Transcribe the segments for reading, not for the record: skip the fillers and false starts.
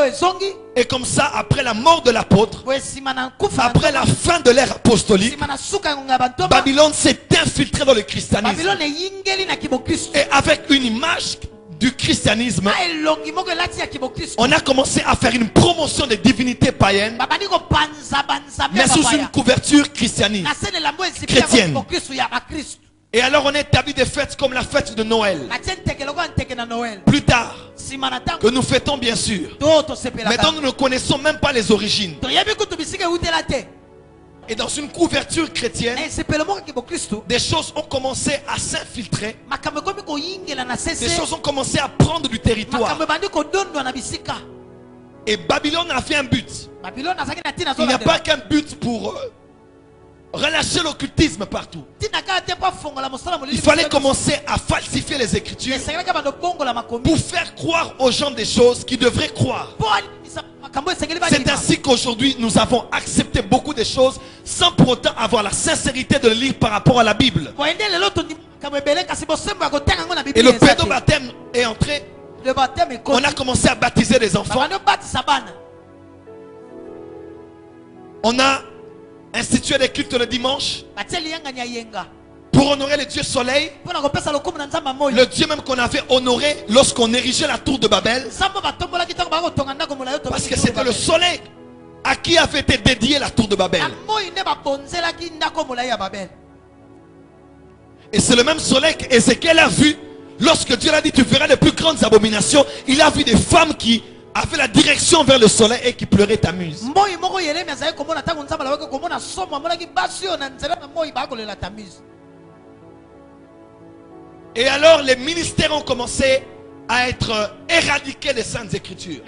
Et comme ça, après la mort de l'apôtre, après la fin de l'ère apostolique, Babylone s'est infiltrée dans le christianisme. Et avec une image du christianisme, on a commencé à faire une promotion des divinités païennes, mais sous une couverture chrétienne. Et alors on a établi des fêtes comme la fête de Noël. Plus tard, que nous fêtons bien sûr, mais dont nous ne connaissons même pas les origines. Et dans une couverture chrétienne, des choses ont commencé à s'infiltrer. Des choses ont commencé à prendre du territoire. Et Babylone a fait un but. Il n'y a pas qu'un but pour relâcher l'occultisme partout. Il fallait commencer à falsifier les Écritures pour faire croire aux gens des choses qui devraient croire. C'est ainsi qu'aujourd'hui nous avons accepté beaucoup de choses sans pour autant avoir la sincérité de le lire par rapport à la Bible. Et le pédobaptême est entré. On a commencé à baptiser les enfants. On a institué des cultes le dimanche pour honorer le Dieu soleil, le Dieu même qu'on avait honoré lorsqu'on érigeait la tour de Babel, parce que c'était le soleil à qui avait été dédiée la tour de Babel. Et c'est le même soleil qu'Ézéchiel a vu lorsque Dieu l'a dit tu verras les plus grandes abominations. Il a vu des femmes qui avaient la direction vers le soleil et qui pleuraient ta muse. Et alors les ministères ont commencé à être éradiqués des Saintes Écritures.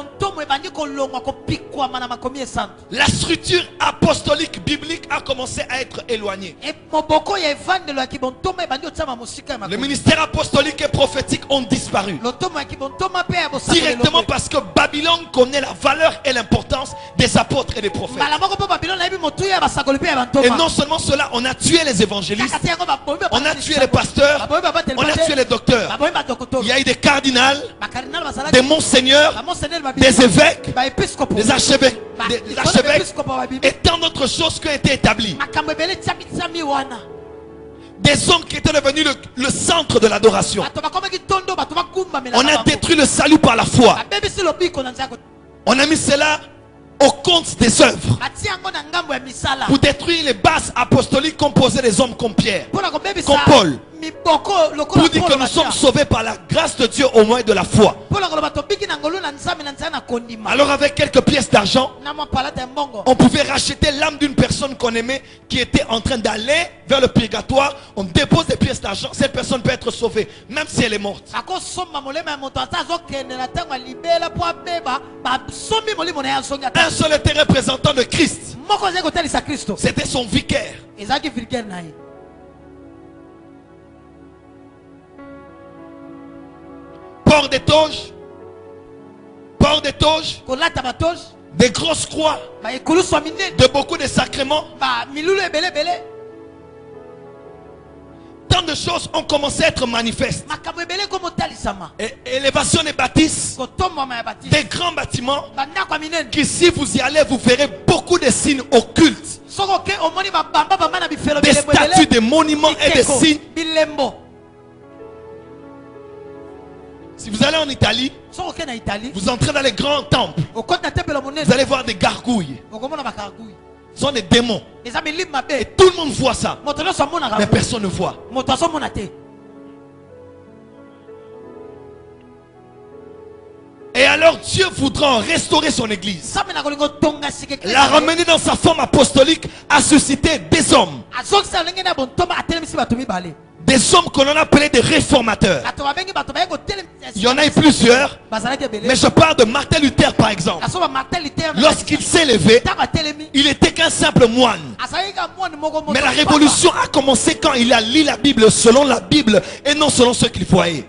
La structure apostolique biblique a commencé à être éloignée. Le ministère apostolique et prophétique ont disparu. Directement parce que Babylone connaît la valeur et l'importance des apôtres et des prophètes. Et non seulement cela, on a tué les évangélistes, on a tué les pasteurs, on a tué les docteurs. Il y a eu des cardinals, des monseigneurs, des évêques, des archevêques, et tant d'autres choses qui ont été établies. Des hommes qui étaient devenus le centre de l'adoration. On a détruit le salut par la foi. On a mis cela au compte des œuvres pour détruire les bases apostoliques composées des hommes comme Pierre, comme Paul, pour dire que nous sommes sauvés par la grâce de Dieu au moyen de la foi. Alors avec quelques pièces d'argent, on pouvait racheter l'âme d'une personne qu'on aimait qui était en train d'aller vers le purgatoire. On dépose des pièces d'argent, cette personne peut être sauvée même si elle est morte. Un seul était représentant de Christ, c'était son vicaire. Port des toges, des grosses croix, de beaucoup de sacrements. Tant de choses ont commencé à être manifestes. Et élévation des bâtisses, des grands bâtiments, qui si vous y allez, vous verrez beaucoup de signes occultes, des statues, des monuments et des signes. Si vous allez en Italie, vous entrez dans les grands temples, vous allez voir des gargouilles. Ce sont des démons. Et tout le monde voit ça, mais personne ne voit. Et alors Dieu voudra restaurer son église, la ramener dans sa forme apostolique, à susciter des hommes. Des hommes qu'on a appelés des réformateurs. Il y en a eu plusieurs, mais je parle de Martin Luther par exemple. lorsqu'il s'est levé, il n'était qu'un simple moine. Mais la révolution a commencé quand il a lu la Bible selon la Bible et non selon ce qu'il voyait.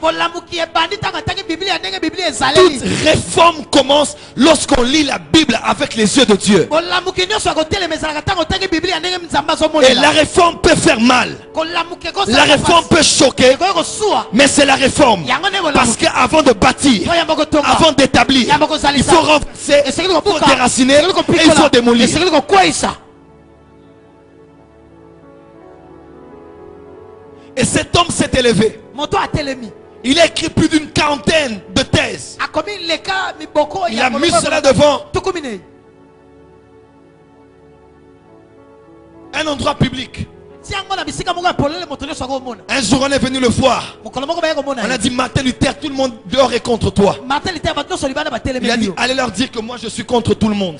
Toute réforme commence lorsqu'on lit la Bible avec les yeux de Dieu. Et la réforme peut faire mal. La réforme peut choquer. Mais c'est la réforme. Parce qu'avant de bâtir, avant d'établir, il faut renverser, il faut déraciner et il faut démolir. Et cet homme s'est élevé. Il a écrit plus d'une quarantaine de thèses. Il a mis cela devant un endroit public. Un jour on est venu le voir. On a dit Martin Luther, tout le monde dehors est contre toi. Il a dit allez leur dire que moi je suis contre tout le monde.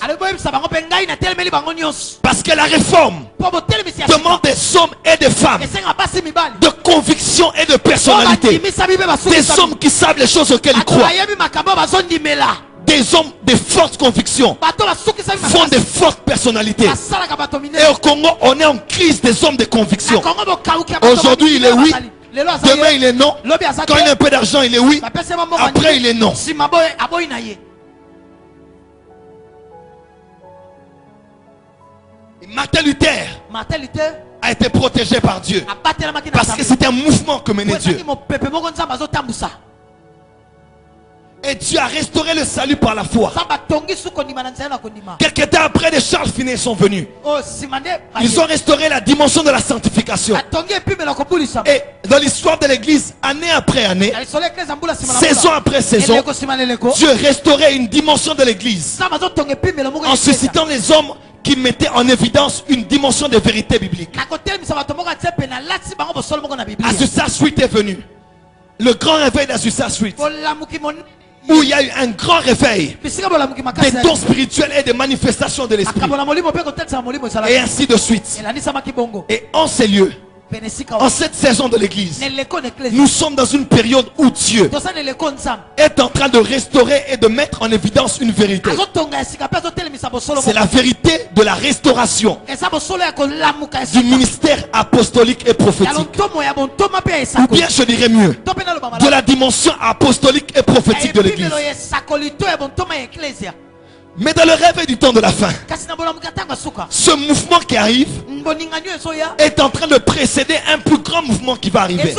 Parce que la réforme demande des hommes et des femmes de conviction et de personnalité. Des hommes qui savent les choses auxquelles ils croient. Des hommes de fortes convictions font de fortes personnalités. Et au Congo, on est en crise des hommes de conviction. Aujourd'hui, il est oui. Demain, il est non. Quand il a un peu d'argent, il est oui. Après, il est non. Et Martin Luther a été protégé par Dieu. Parce que c'était un mouvement que menait Dieu. Et Dieu a restauré le salut par la foi. Quelques temps après, les Charles Finet sont venus. Ils ont restauré la dimension de la sanctification. Et dans l'histoire de l'église, année après année, saison après saison, Dieu restaurait une dimension de l'église en suscitant les hommes qui mettaient en évidence une dimension de vérité biblique. Azusa Street est venu. Le grand réveil d'Azusa Street, où il y a eu un grand réveil des dons spirituels et des manifestations de l'esprit. Et ainsi de suite. Et en ces lieux, en cette saison de l'église, nous sommes dans une période où Dieu est en train de restaurer et de mettre en évidence une vérité. C'est la vérité de la restauration du ministère apostolique et prophétique. Ou bien je dirais mieux, de la dimension apostolique et prophétique de l'église. Mais dans le réveil du temps de la fin, ce mouvement qui arrive est en train de précéder un plus grand mouvement qui va arriver.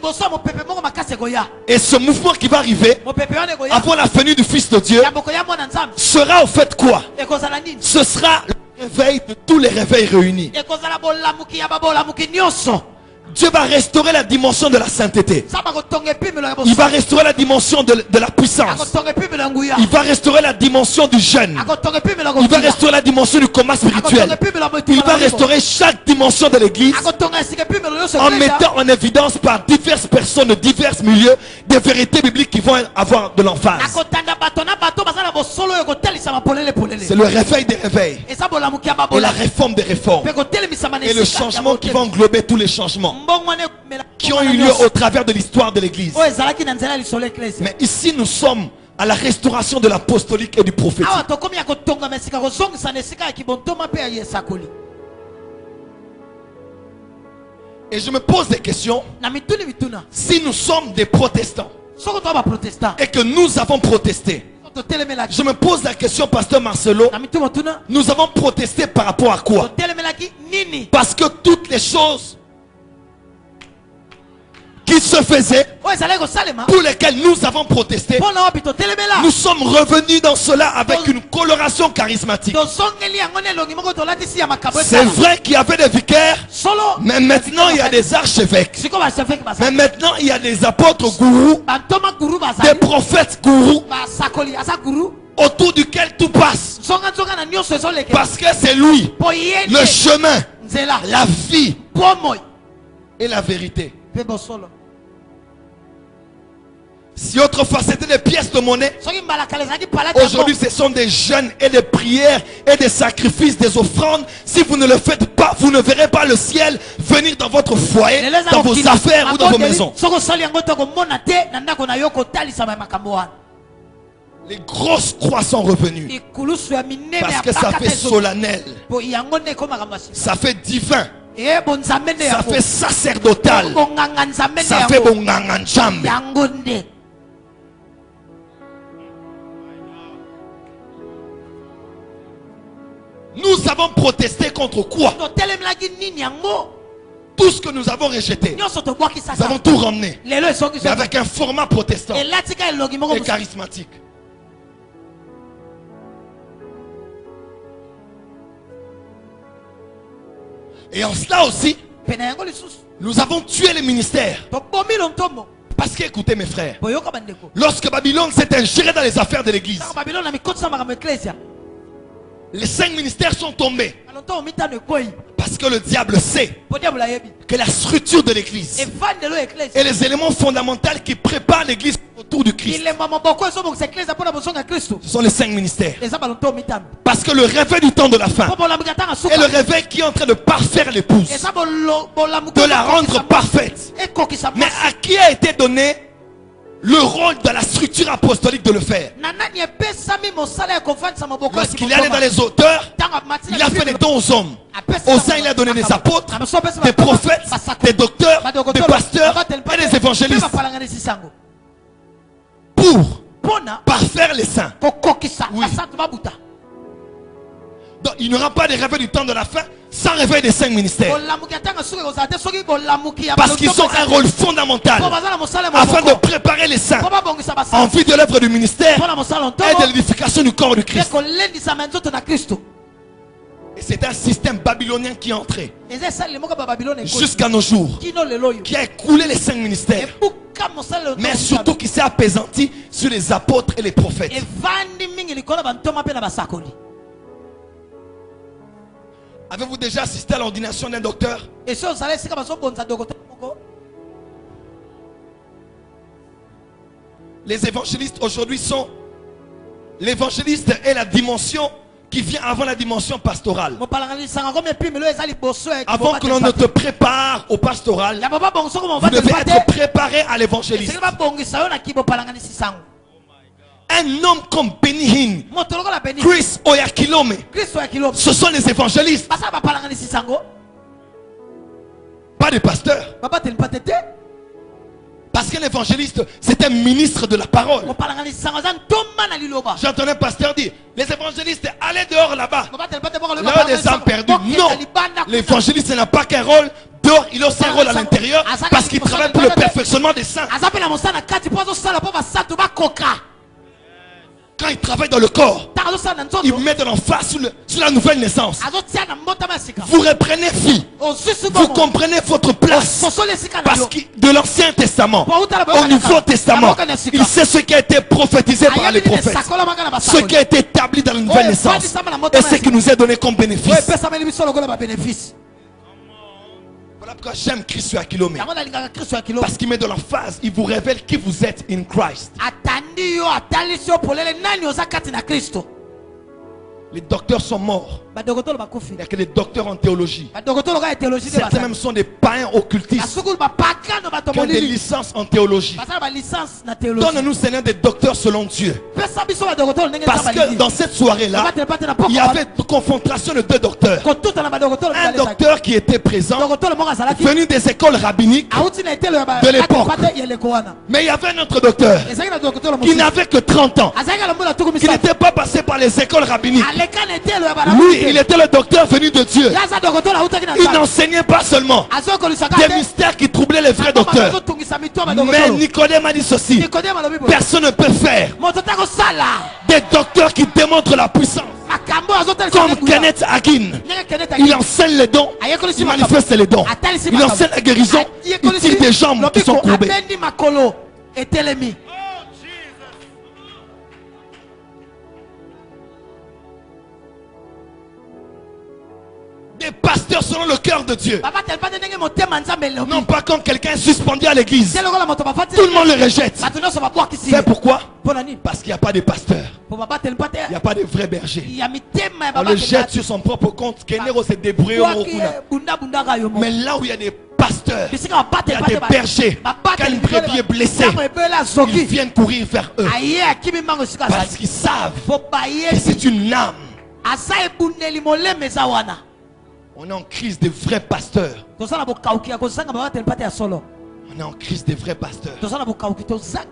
Et ce mouvement qui va arriver avant la venue du Fils de Dieu sera au fait quoi? Ce sera le réveil de tous les réveils réunis. Dieu va restaurer la dimension de la sainteté. Il va restaurer la dimension de la puissance. Il va restaurer la dimension du jeûne. Il va restaurer la dimension du combat spirituel. Il va restaurer chaque dimension de l'église en mettant en évidence par diverses personnes de divers milieux des vérités bibliques qui vont avoir de l'emphase. C'est le réveil des réveils et la réforme des réformes et le changement qui va englober tous les changements qui ont eu lieu au travers de l'histoire de l'église. Mais ici nous sommes à la restauration de l'apostolique et du prophétique. Et je me pose des questions. Si nous sommes des protestants et que nous avons protesté, je me pose la question, pasteur Marcelo, nous avons protesté par rapport à quoi? Parce que toutes les choses qui se faisaient, pour lesquels nous avons protesté, nous sommes revenus dans cela avec une coloration charismatique. C'est vrai qu'il y avait des vicaires, mais maintenant il y a des archevêques, mais maintenant il y a des apôtres gourous, des prophètes gourous, autour duquel tout passe, parce que c'est lui le chemin, la vie et la vérité. Si autrefois c'était des pièces de monnaie, aujourd'hui ce sont des jeûnes et des prières et des sacrifices, des offrandes. Si vous ne le faites pas, vous ne verrez pas le ciel venir dans votre foyer, dans vos affaires ou dans vos maisons. Les grosses croix sont revenues. Parce que ça fait solennel. Ça fait divin. Ça fait sacerdotal. Ça fait bonganganjambe. Nous avons protesté contre quoi? Tout ce que nous avons rejeté, nous avons tout ramené. Mais avec un format protestant et charismatique. Et en cela aussi, nous avons tué les ministères. Parce qu'écoutez mes frères, lorsque Babylone s'est ingéré dans les affaires de l'église, les 5 ministères sont tombés. Parce que le diable sait que la structure de l'église et les éléments fondamentaux qui préparent l'église autour du Christ, ce sont les 5 ministères. Parce que le réveil du temps de la fin est le réveil qui est en train de parfaire l'épouse, de la rendre parfaite. Mais à qui a été donné le rôle de la structure apostolique de le faire? Lorsqu'il est allé dans les auteurs, il a fait les dons aux hommes. Aux uns, il a donné des apôtres, des prophètes, des docteurs, des pasteurs et des évangélistes pour parfaire les saints. Oui. Donc, il n'y aura pas de réveil du temps de la fin sans réveil des 5 ministères. Parce qu'ils ont un rôle fondamental afin de préparer les saints en vue de l'œuvre du ministère et de l'édification du corps du Christ. Et c'est un système babylonien qui est entré jusqu'à nos jours, qui a écoulé les 5 ministères, mais surtout qui s'est apaisanti sur les apôtres et les prophètes. Avez-vous déjà assisté à l'ordination d'un docteur? Les évangélistes aujourd'hui sont... L'évangéliste est la dimension qui vient avant la dimension pastorale. Avant que l'on ne te prépare au pastoral, vous devez être préparé à l'évangéliste. Un homme comme Benny Hinn, Chris Oyakhilome, ce sont les évangélistes, pas des pasteurs. Parce que l'évangéliste, c'est un ministre de la parole. J'entendais un pasteur dire, les évangélistes, allez dehors là-bas, là des âmes perdues. Non, l'évangéliste n'a pas qu'un rôle dehors, il a aussi un rôle à l'intérieur, parce qu'il travaille pour le perfectionnement des saints. Quand il travaille dans le corps, il met de l'emphase sur la nouvelle naissance. Vous reprenez vie. Vous comprenez votre place. Parce que de l'Ancien Testament au Nouveau Testament, il sait ce qui a été prophétisé par les prophètes, ce qui a été établi dans la nouvelle naissance et ce qui nous est donné comme bénéfice. Voilà pourquoi j'aime Christ Oyakhilome. Parce qu'il met de l'emphase, il vous révèle qui vous êtes in Christ. Les docteurs sont morts. Il n'y a que des docteurs en théologie. Certains même sont des païens occultistes qui ont des licences en théologie. Donne-nous, Seigneur, des docteurs selon Dieu. Parce que dans cette soirée-là, il y avait une confrontation de 2 docteurs. Un docteur qui était présent, venu des écoles rabbiniques de l'époque. Mais il y avait un autre docteur qui n'avait que 30 ans, qui n'était pas passé par les écoles rabbiniques. Lui, il était le docteur venu de Dieu. Il n'enseignait pas seulement des mystères qui troublaient les vrais docteurs. Mais Nicodème a dit ceci: personne ne peut faire des docteurs qui démontrent la puissance. Comme Kenneth Hagin, il enseigne les dons, il manifeste les dons. Il enseigne la guérison, il tire des jambes qui sont courbées. Des pasteurs selon le cœur de Dieu. Non pas quand quelqu'un est suspendu à l'église, tout le monde le rejette. C'est pourquoi? Parce qu'il n'y a pas de pasteur. Il n'y a pas de vrai berger. On le jette sur son propre compte. Mais là où il y a des pasteurs pasteurs, il y a des bergers. Quand une brebis est blessée, ils viennent courir vers eux. Parce qu'ils savent que c'est une âme. On est en crise de vrais pasteurs. On est en crise de vrais pasteurs.